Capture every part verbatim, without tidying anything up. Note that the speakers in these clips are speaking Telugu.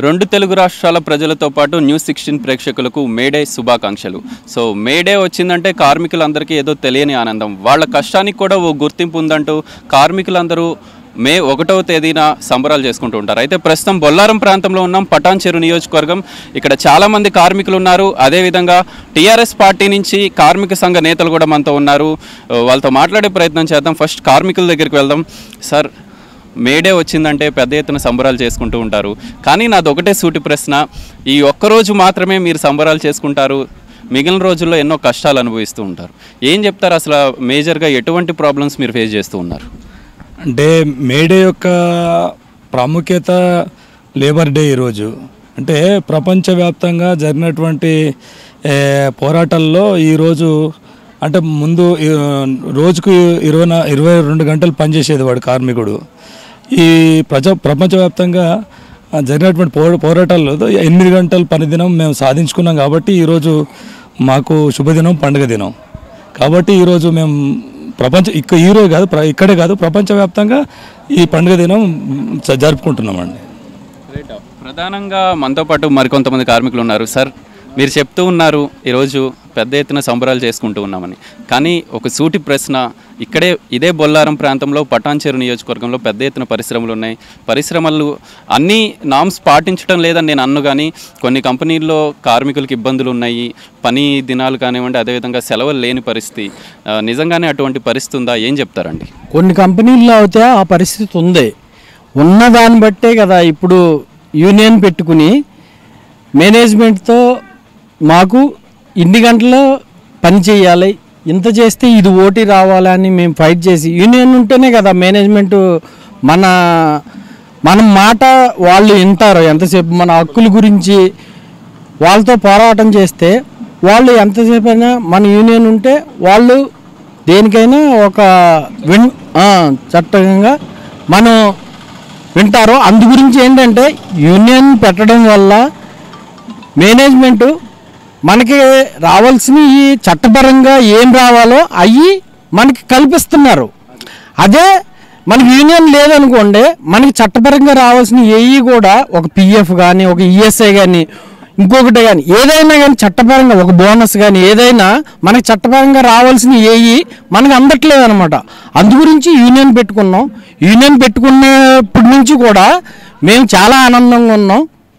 రెండు తెలుగు రాష్ట్రాల ప్రజలతో పాటు న్యూస్ సిక్స్టీన్ ప్రేక్షకులకు మేడే శుభాకాంక్షలు. సో మేడే వచ్చిందంటే కార్మికులందరికీ ఏదో తెలియని ఆనందం, వాళ్ళ కష్టానికి కూడా ఓ గుర్తింపు ఉందంటూ కార్మికులందరూ మే ఒకటవ తేదీన సంబరాలు చేసుకుంటూ ఉంటారు. అయితే ప్రస్తుతం బొల్లారం ప్రాంతంలో ఉన్నాం, పటాన్ చెరు నియోజకవర్గం. ఇక్కడ చాలామంది కార్మికులు ఉన్నారు. అదేవిధంగా టీఆర్ఎస్ పార్టీ నుంచి కార్మిక సంఘ నేతలు కూడా మనతో ఉన్నారు. వాళ్ళతో మాట్లాడే ప్రయత్నం చేద్దాం. ఫస్ట్ కార్మికుల దగ్గరికి వెళ్దాం. సార్, మేడే వచ్చిందంటే పెద్ద ఎత్తున సంబరాలు చేసుకుంటూ ఉంటారు, కానీ నాది ఒకటే సూటి ప్రశ్న, ఈ ఒక్కరోజు మాత్రమే మీరు సంబరాలు చేసుకుంటారు, మిగిలిన రోజుల్లో ఎన్నో కష్టాలు అనుభవిస్తూ ఉంటారు. ఏం చెప్తారు? అసలు మేజర్గా ఎటువంటి ప్రాబ్లమ్స్ మీరు ఫేస్ చేస్తూ ఉన్నారు? అంటే మేడే యొక్క ప్రాముఖ్యత లేబర్ డే ఈరోజు. అంటే ప్రపంచవ్యాప్తంగా జరిగినటువంటి పోరాటాల్లో ఈరోజు అంటే ముందు రోజుకు ఇరవై ఇరవై రెండు గంటలు పనిచేసేది వాడు కార్మికుడు. ఈ ప్రజ ప్రపంచవ్యాప్తంగా జరిగినటువంటి పో పోరాటాల్లో ఎనిమిది గంటల పని దినం మేము సాధించుకున్నాం. కాబట్టి ఈరోజు మాకు శుభదినం, పండుగ దినం. కాబట్టి ఈరోజు మేము ప్రపంచ ఇక్క ఈరోజు కాదు ఇక్కడే కాదు ప్రపంచవ్యాప్తంగా ఈ పండుగ దినం జరుపుకుంటున్నామండి. ప్రధానంగా మనతో పాటు మరికొంతమంది కార్మికులు ఉన్నారు. సార్, మీరు చెప్తూ ఉన్నారు ఈరోజు పెద్ద ఎత్తున సంబరాలు చేసుకుంటూ ఉన్నామని, కానీ ఒక సూటి ప్రశ్న, ఇక్కడే ఇదే బొల్లారం ప్రాంతంలో పటాన్ చెరు నియోజకవర్గంలో పెద్ద ఎత్తున పరిశ్రమలు ఉన్నాయి. పరిశ్రమలు అన్నీ నామ్స్ పాటించడం లేదని నేను అన్ను, కానీ కొన్ని కంపెనీల్లో కార్మికులకు ఇబ్బందులు ఉన్నాయి, పని దినాలు కానివ్వండి, అదేవిధంగా సెలవులు లేని పరిస్థితి. నిజంగానే అటువంటి పరిస్థితి ఉందా? ఏం చెప్తారండి? కొన్ని కంపెనీల్లో అయితే ఆ పరిస్థితి ఉంది. ఉన్నదాన్ని బట్టే కదా ఇప్పుడు యూనియన్ పెట్టుకుని మేనేజ్మెంట్తో మాకు ఇన్ని గంటలు పని చేయాలి, ఇంత చేస్తే ఇది ఓటీ రావాలని మేము ఫైట్ చేసి, యూనియన్ ఉంటేనే కదా మేనేజ్మెంటు మన మన మాట వాళ్ళు వింటారు. ఎంతసేపు మన హక్కుల గురించి వాళ్ళతో పోరాటం చేస్తే వాళ్ళు ఎంతసేపు అయినా మన యూనియన్ ఉంటే వాళ్ళు దేనికైనా ఒక విన్ చట్టంగా మనం వింటారు. అందు గురించి ఏంటంటే యూనియన్ పెట్టడం వల్ల మేనేజ్మెంటు మనకి రావాల్సిన ఈ చట్టపరంగా ఏం రావాలో అవి మనకి కల్పిస్తున్నారు. అదే మనకి యూనియన్ లేదనుకోండి, మనకి చట్టపరంగా రావాల్సిన ఏఈ కూడా ఒక పిఎఫ్ కానీ ఒక ఈఎస్ఐ కానీ ఇంకొకటి కానీ ఏదైనా కానీ చట్టపరంగా ఒక బోనస్ కానీ ఏదైనా మనకి చట్టపరంగా రావాల్సిన ఏఈ మనకు అందట్లేదు అనమాట. అందు గురించి యూనియన్ పెట్టుకున్నాం. యూనియన్ పెట్టుకున్నప్పటి నుంచి కూడా మేము చాలా ఆనందంగా ఉన్నాం.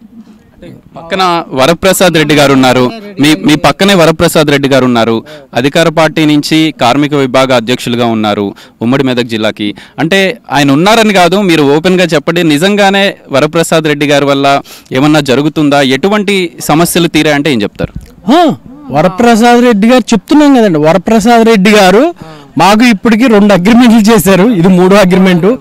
పక్కన వరప్రసాద్ రెడ్డి గారు ఉన్నారు, మీ మీ పక్కనే వరప్రసాద్ రెడ్డి గారు ఉన్నారు, అధికార పార్టీ నుంచి కార్మిక విభాగ అధ్యక్షులుగా ఉన్నారు ఉమ్మడి మెదక్ జిల్లాకి. అంటే ఆయన ఉన్నారని కాదు, మీరు ఓపెన్గా చెప్పండి, నిజంగానే వరప్రసాద్ రెడ్డి గారి వల్ల ఏమన్నా జరుగుతుందా? ఎటువంటి సమస్యలు తీరాయంటే ఏం చెప్తారు? వరప్రసాద్ రెడ్డి గారు చెప్తున్నాం కదండి. వరప్రసాద్ రెడ్డి గారు మాకు ఇప్పటికీ రెండు అగ్రిమెంట్లు చేశారు, ఇది మూడో అగ్రిమెంటు.